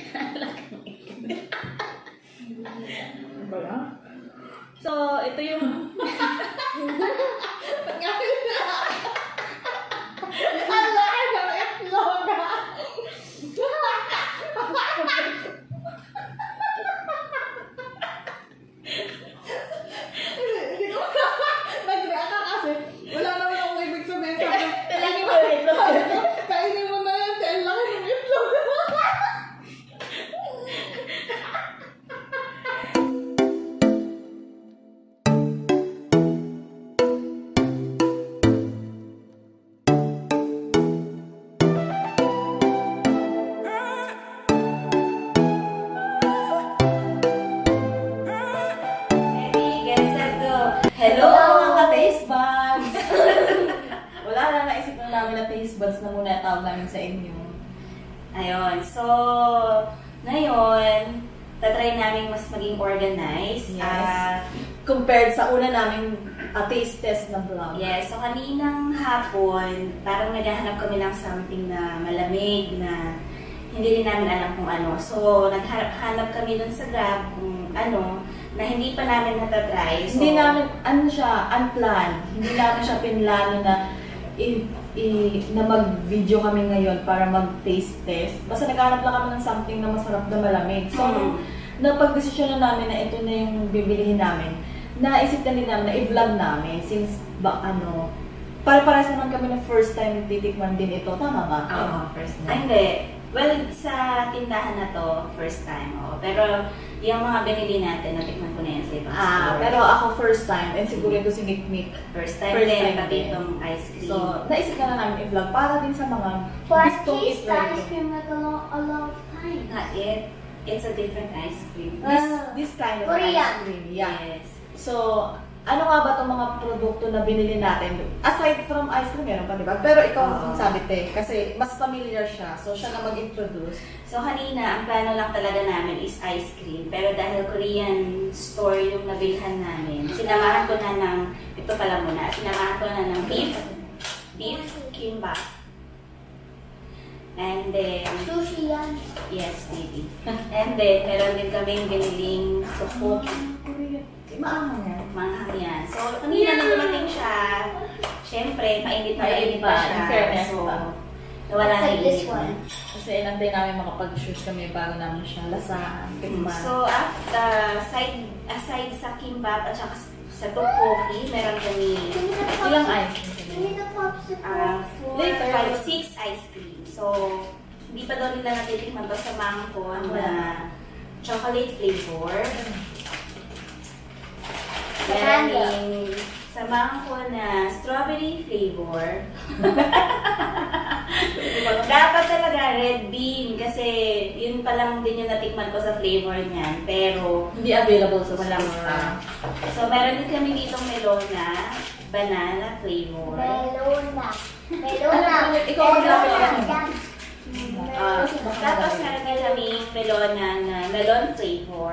So, ito yung... Ang laki ng itlog! Hindi ko nag-react ka kasi wala naman akong ibig sabihin. Talagin mo na itlog. Kainin mo na yan, dahil laki ng itlog. Hello mga ka-taste buds! Wala na, naisip na namin na taste buds na muna tawag namin sa inyo. Ayun, so ngayon, tatry namin mas maging organized. Yes. Compared sa una naming taste test na vlog. Yes, so kaninang hapon, parang naghahanap kami ng something na malamig na hindi rin namin alam kung ano. So, naghanap kami dun sa Grab kung ano, na hindi pa namin natatry. So, hindi namin, ano siya, unplanned. Hindi namin siya pinlano na na mag-video kami ngayon para mag-taste test. Basta naghanap lang kami ng something na masarap na malamig. So, napag-desisyon na namin na ito na yung bibilihin namin. Naisip na din namin na i-vlog namin since, para-paras naman kami na first time titikman din ito. Tama ba? Oo, first time. Ay, hindi. Well, sa tindahan na to, first time. Oh. Pero, yung mga binili natin, natikman ko na yan sa ibang store. Pero ako first time, and siguro ito si Mikmik. First time din, pati itong ice cream. So, naisip na namin i-vlog para din sa mga gustong taste i-try. ice cream like a lot of time. Not yet. It's a different ice cream. This kind of Korean. ice cream. Yeah. Yes. So, ano nga ba itong mga produkto na binili natin? Aside from ice cream, meron pa, diba? Pero ikaw ang sabi, te, kasi mas familiar siya. So, siya na mag-introduce. So, kanina, ang plano lang talaga namin is ice cream. Pero dahil Korean store yung nabilhan namin, sinamahan ko na ng, ito pala muna, sinamahan ko na ng beef kimbap. And then, Sushi yan. yes, baby. And then, meron din kaming biniling tteokbokki. Maangang yan. Manghang yan. So, kanina nang dumating siya, syempre, mainit pa siya. Fairness So, pa. nawala na Like this init one. niya. Kasi inantay namin makapag-shoot kami bago namin siya lasahan. Tikman. So, aside sa kimbap at saka sa tteokbokki, meron kami Ilang ice cream? Give me the popsicle. 4, 5, 6 ice cream. So, hindi pa daw nila natitikman to sa mangko na chocolate flavor. Meron din sa mangko na strawberry flavor. Dapat talaga red bean kasi yun pa lang din yung natikman ko sa flavor niyan. Pero Hindi available sa walang store. pa. So meron din kami ditong melona, banana flavor. Melona. Ikaw mag-lapit ka. Tapos meron din kami melona na melon flavor.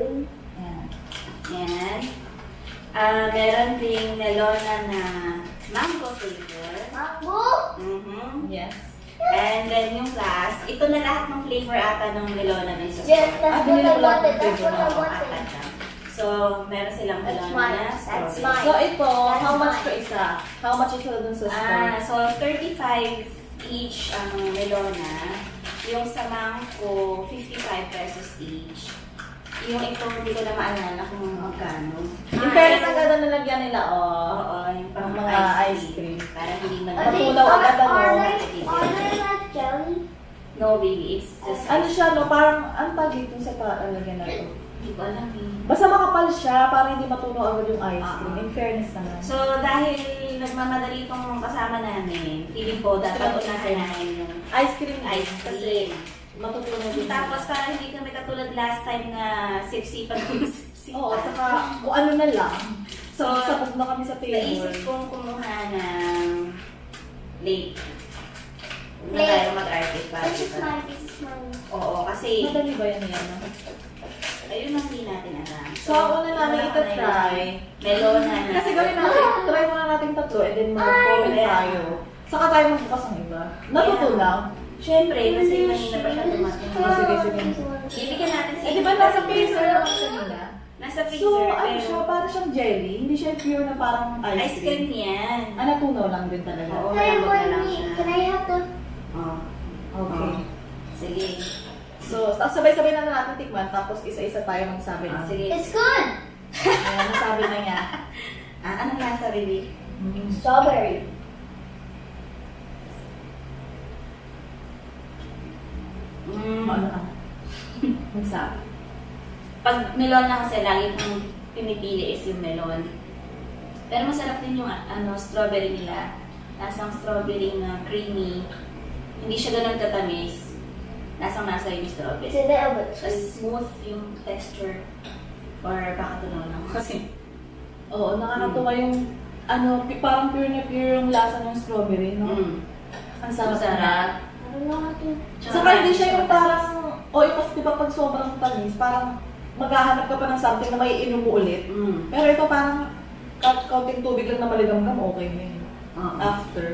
Yan. Meron ding melona na mango flavor. Mango? Yes. And then yung last, ito na lahat ng flavor ata ng melona na isa. Yes, that's what I wanted. That's what I Ata wanted. siya. So, meron silang That's melona mine. na That's strawberry. mine. So ito, how much mine. ka isa? How much isa dun sa store? So 35 each ang melona. Yung sa mangko, 55 pesos each. Yung ito, hindi ko na maalala kung magkano. In fairness, ang ganda nalagyan nila, Oo, yung pang mga ice cream. Para hindi Matulaw agad, ano? Are they like jelly? No, baby. It's just... Ano siya, no? Parang, ang tag dito sa palagyan na ito. Hindi ko alam eh. Basta makapal siya, para hindi matunaw agad yung ice cream. In fairness naman. So, dahil nagmamadali itong kasama namin, feeling ko dapat unahin namin yung Ice cream. ice cream. Matutunan din. Tapos, para hindi kami katulad last time na sipsipan kung sipsipan. Oo, saka kung ano na lang. So, sabog na kami sa table. Naisip kong kumuha ng lake. Na Lake. tayo mag-artist pa. This is mine. This is mine. Oo, kasi Madali ba yan yan? No? ayun ang hindi natin alam. So, una namin ita-try. Melona na. Kasi gawin natin, try muna natin tatlo and then mag-comment tayo. Saka tayo magbukas ng iba. Natutunaw. Siyempre, kasi kanina pa siya dumating. Sige, sige. Bibigyan natin si Eh, di ba nasa freezer naman kanina? Nasa freezer, So, ano pero siya? Parang siyang jelly. Hindi siya pure na parang ice cream yan. Ah, natunaw lang din talaga. Oo, Hey, malambot na lang mommy, siya. can I have the... Oh. Okay. Sige. So, sabay-sabay na natin tikman, tapos isa-isa tayo magsabi na. Sige. It's good! Ayan, nasabi na niya. Anong nasa Riri? Strawberry. Ano ka? Magsabi. Pag melon na kasi, lagi kong pinipili is yung melon. Pero masarap din yung strawberry nila. Lasang strawberry na creamy. Hindi siya ganun katamis. Lasang-lasa yung It's strawberry. a little bit Tapos sweet. smooth yung texture. Or baka tunaw lang kasi. Oo, nakakatuwa yung, parang pure na pure yung lasa ng strawberry, no? Ang sarap. Masarap. I don't know how to... Saka hindi siya yung parang, kasi diba pag sobrang tamis, parang maghahanap ka pa ng something na may inom mo ulit. Pero ito parang kaunting tubig lang na maligamgam, okay na yun. After.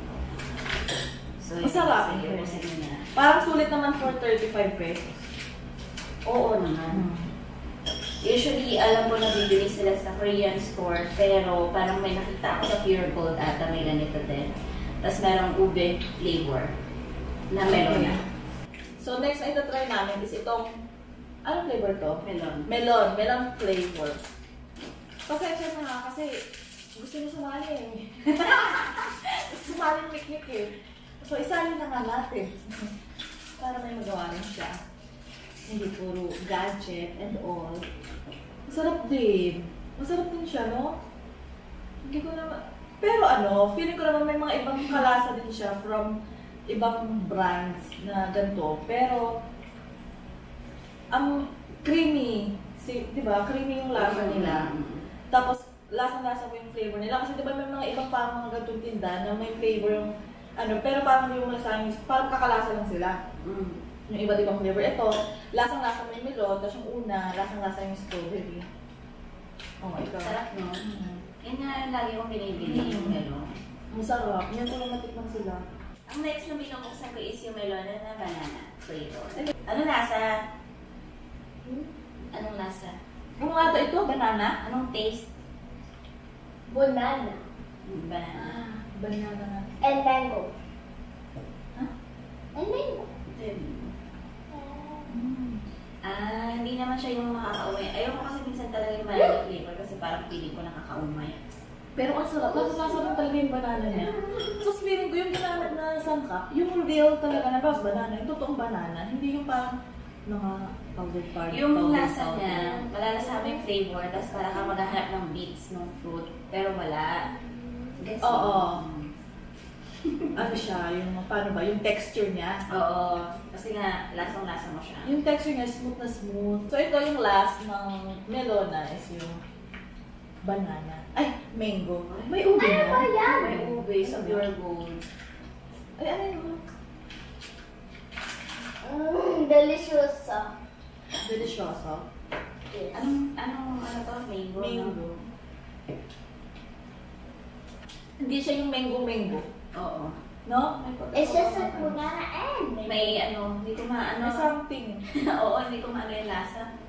So, Masarap. Sige na. Parang sulit naman for 35 pesos. Oo naman. Usually, alam ko na bibili sila sa Korean store, pero parang may nakita ako sa Pure Gold ata may ganito din. Tapos merong ube flavor na melon na. So next na ito-try namin is itong, anong flavor to? Melon. Melon flavor. Pasensya na nga kasi gusto niya sumali eh. Sumali mikmik eh. So isali na nga natin. Para may magawa rin siya. Hindi puro gadget and all. Masarap din. Masarap din siya, no? Hindi ko naman... Pero feeling ko naman may mga ibang kalasa din siya from ibang brands na ganito. Pero, ang creamy. Di ba? Creamy yung lasa nila. Tapos, lasang-lasa mo yung flavor nila. Kasi di ba may mga ibang parang mga gantong tinda na may flavor yung pero parang yung lasang, parang kakalasa lang sila. Yung iba't ibang flavor. Ito, lasang-lasa mo yung melon, tapos yung una, lasang-lasa yung strawberry. Ikaw. Sarap, no? Yan nga yung lagi kong binibili yung melon. Masarap. Yan ko lang matikman sila. Ang next na binubuksan ko is yung melon na banana flavor. Ano lasa? Anong lasa? Kung nga ito, banana. Anong taste? Banana. Banana. Banana na. And mango. Huh? And mango. Hindi naman siya yung makakaumay. Ayoko kasi minsan talaga yung banana flavor kasi parang feeling ko nakakaumay. Pero ang sarap. Lasa lang talaga yung banana niya. Tapos feeling ko yung ginamit na sangkap, yung real talaga na pas banana, yung totoong banana, hindi yung parang mga powder. Yung lasa niya, malalasama yung flavor, tapos parang ka maghahanap ng bits ng fruit, pero wala. Gets mo? Oo. Ano siya, yung paano ba, yung texture niya. Oo. Kasi nga, lasang-lasa mo siya. Yung texture niya, smooth na smooth. So ito yung last ng melona is yung banana. Ay, mango. May ube Ano ba na. yan? May ube sa Pure Gold. Ay, ano yun? Delicious. Delicioso. Yes. Ano to? Mango? Mango. Hindi siya yung mango-mango. Oo. No? It's just like banana and mango. May hindi ko maano. May something. Oo, hindi ko maano yung lasa.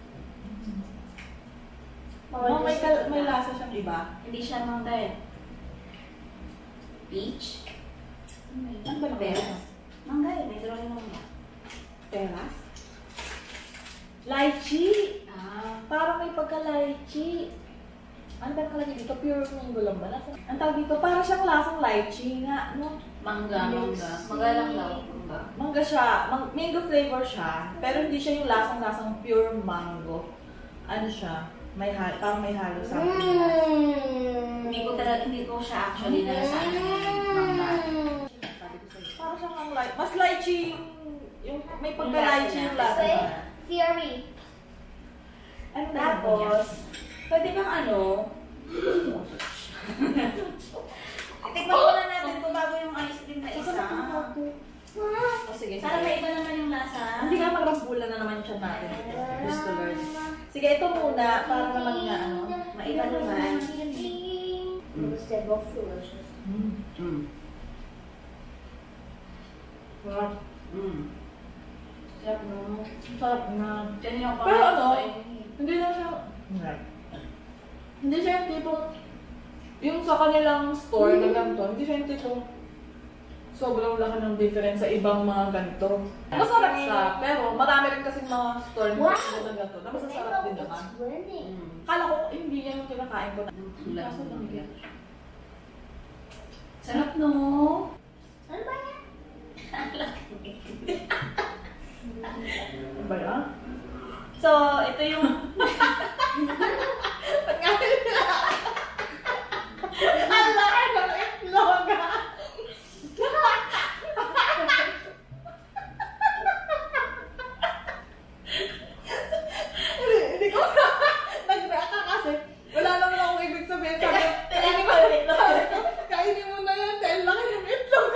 No, may lasa siyang iba. Hindi siya mangga eh. Peach? Ano ba Peras? Mangga eh, may drawing mangga. Peras? Lychee! Ah, Parang may pagka-lychee. Ano ba nakalagay dito? Pure mango lang ba? Ang tawag dito, parang siyang lasang lychee nga, no? mangga. Mangga lang daw. Mangga. Mangga siya, mango flavor siya, pero hindi siya yung lasang-lasang pure mango. Ano siya? Parang may halo sa akin. Hindi ko siya actually nalasahan mangga. Parang siyang ang mas lychee yung may pagka-lychee yung lasa. Say, theory. Ano Tapos, pwede bang tikman muna natin kung bago yung ice cream na isa. Oh, sige, Para sige. may iba naman yung lasa. Hindi nga magrambulan na naman siya natin. Just to learn. Sige, ito muna, para naman nga Maiba naman. Because they're both delicious. Sarap. Sarap no. Sarap na. Diyan yung Pero ano, pakain. hindi na siya, hindi siya yung tipong, yung sa kanilang store na ganito, hindi siya yung tipong sobrang laki ng difference sa ibang mga ganito. Masarap siya, pero marami rin kasing mga store na ganito na masasarap din naman. Kala ko, hindi yan yung kinakain ko. Kaso lang yan. Sarap no. Ano ba yan? Ano ba yan? So, ito yung... Ang laki ng itlog! Hindi ko nag-react ka kasi wala naman akong ibig sabihin. Sabi, kainin mo na yan dahil laki ng itlog.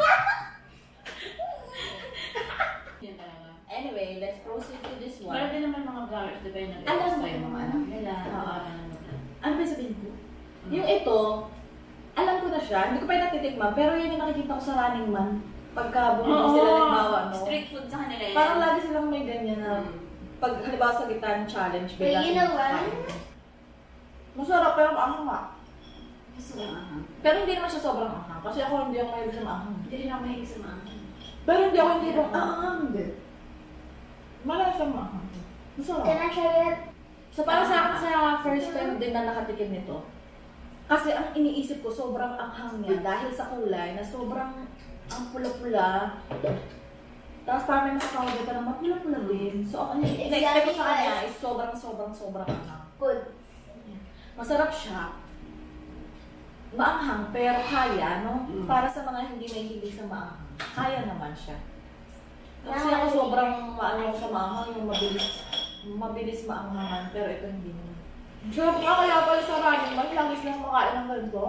Yan talaga. Anyway, let's proceed to this one. Meron din naman mga vloggers, di ba yung Alam nag-request mo. yung mga anak nila. Oo. Ano ba sabihin ko? Yung ito, alam ko na siya, hindi ko pa yung natitikman, pero yun yung nakikita ko sa Running Man. Pagka bumili sila ng bawa, no? Street food sa kanila yan. Parang lagi silang may ganyan na pag halimbawa sa gitna ng challenge, But you know what? Masarap, pero maanghang nga. Gusto ko yung ahang. Pero hindi naman siya sobrang anghang. Kasi ako hindi ako mahilig sa maanghang. Hindi rin ako mahilig sa maanghang. Pero hindi ako hindi pong hindi. Malasa maanghang. Masarap. Can I try it? So para sa akin sa first time din na nakatikim nito, kasi ang iniisip ko sobrang anghang niya dahil sa kulay na sobrang ang pula-pula. Tapos parang may makakawag ka na mapula-pula din. So ang ina-expect ko sa kanya is sobrang anghang. Good. Masarap siya. Maanghang pero kaya, no? Para sa mga hindi mahilig sa maanghang, kaya naman siya. Kasi ako sobrang maano sa maanghang, yung mabilis maanghangan, pero ito hindi naman. Sarap nga kaya pala sa Running Man, langis lang makain ng ganito.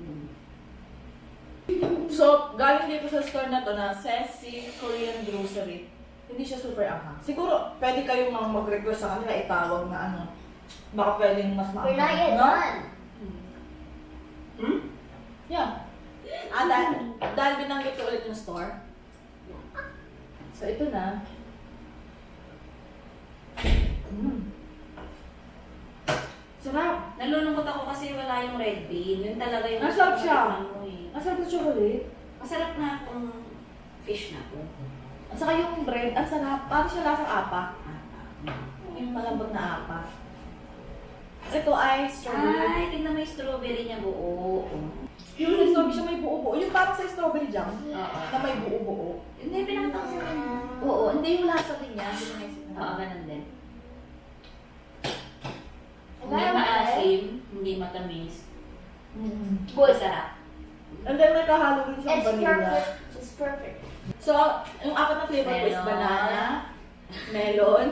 So, galing dito sa store na to na Ceci Korean Grocery. Hindi siya super anghang. Siguro, pwede kayong mag-request sa kanila, itawag na ano. Baka pwedeng mas We're not maanghang. yet No? done. Yeah. Dahil binanggit ko ulit yung store. So, ito na. Sarap. Nalulungkot ako kasi wala yung red bean. Yun talaga yung... Masarap siya. Ano eh. Masarap sa chocolate. Masarap na kung fish na po. At saka yung bread, ang sarap. Parang siya lasang apa. Yung malambot na apa. Ito ay strawberry. Ay, tingnan mo yung strawberry niya buo. Yung sa strawberry siya may buo-buo. Yung parang sa strawberry jam Oo. na may buo-buo. Hindi, pinakita ko sa akin. Oo, hindi yung lasa din niya. Oo, ganun din. Am Hindi I okay? maasim, hindi matamis. Good. Masarap. And then may kahalo rin siyang It's vanilla. perfect. It's perfect. So, yung apat na flavor ko is Melon. banana, melon,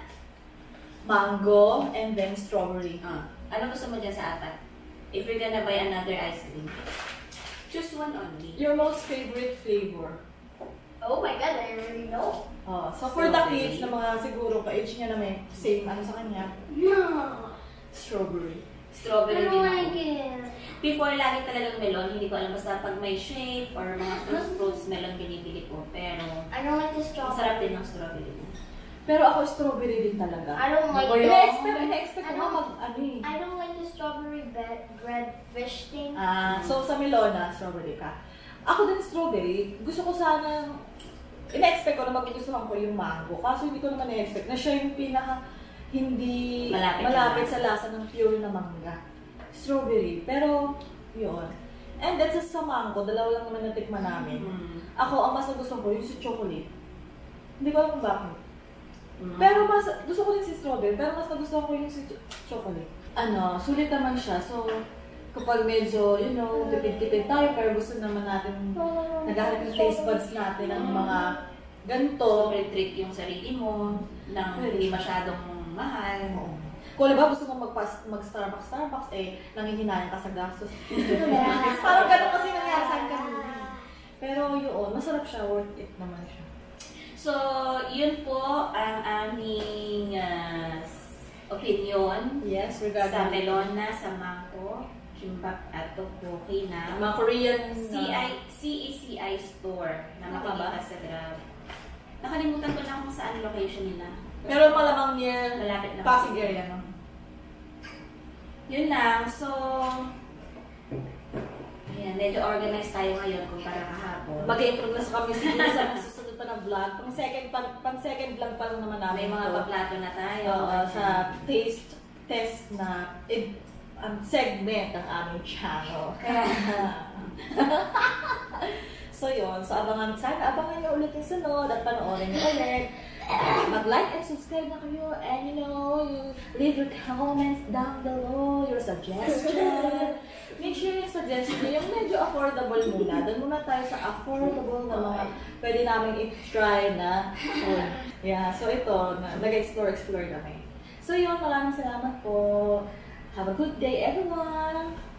mango, and then strawberry. Ano gusto mo dyan sa apat? If you're gonna buy another ice cream, choose one only. Your most favorite flavor? Oh my god, I already know. So for the Strawberry. kids na mga siguro ka-age niya na may same ano sa kanya, No. strawberry. I Strawberry don't din like ako. it. Before, lagi talagang melon. Hindi ko alam basta pag may shape or mga fruits melon binibili ko. Pero, I don't like the masarap strawberry. din ng strawberry. Pero ako strawberry din talaga. I don't like Ano it. ina-expect ko mag ano eh. I don't like the strawberry bread fish thing. So sa Melona, strawberry ka. Ako din strawberry. Gusto ko sana, ina-expect ko na magugustuhan ko yung mango. Kaso hindi ko naman ina-expect na siya yung pinaka hindi malapit sa lasa ng pure na mangga. Strawberry. Pero, yun. And then sa mango, dalawa lang naman natikman namin. Ako, ang mas nagustuhan ko yung si chocolate. Hindi ko alam kung bakit. Pero mas, gusto ko din si strawberry, pero mas nagustuhan ko yung si chocolate. Ano, sulit naman siya. So, kapag medyo, you know, tipid-tipid tayo, pero gusto naman natin, naghahanap yung taste buds natin ng mga ganito. Sobrang treat yung sarili mo, nang hindi masyadong mahal. Kung ba gusto mo mag-Starbucks, nanghihinayan ka sa gastos. Parang ganun kasi nangyari sa akin. Pero yun, masarap siya, worth it naman siya. So, yun po ang aming opinion Yes, sa regarding Melona, sa Mango, Kimbap at Tteokbokki na mga Korean CECI store na makikita sa Grab. Nakalimutan ko na kung saan location nila. Pero malamang near Malapit lang. Pasig area, no? Yun lang. So, ayan, medyo organized tayo ngayon kumpara kahapon. Mag-improve na sa kami siguro sa susunod pa ng vlog. Pang-second vlog pa lang naman namin. May mga ito. paplato na tayo. Oo, sa taste test na segment ng aming channel. So yun, so abangan nyo ulit yung sunod at panoorin nyo ulit. Mag-like and subscribe na kayo and you leave your comments down below, your suggestion. Make sure yung suggestion nyo yung medyo affordable muna. Doon muna tayo sa affordable na mga pwede namin i-try na food. Yeah, so ito, nag-explore kami. So yun, maraming salamat po. Have a good day everyone!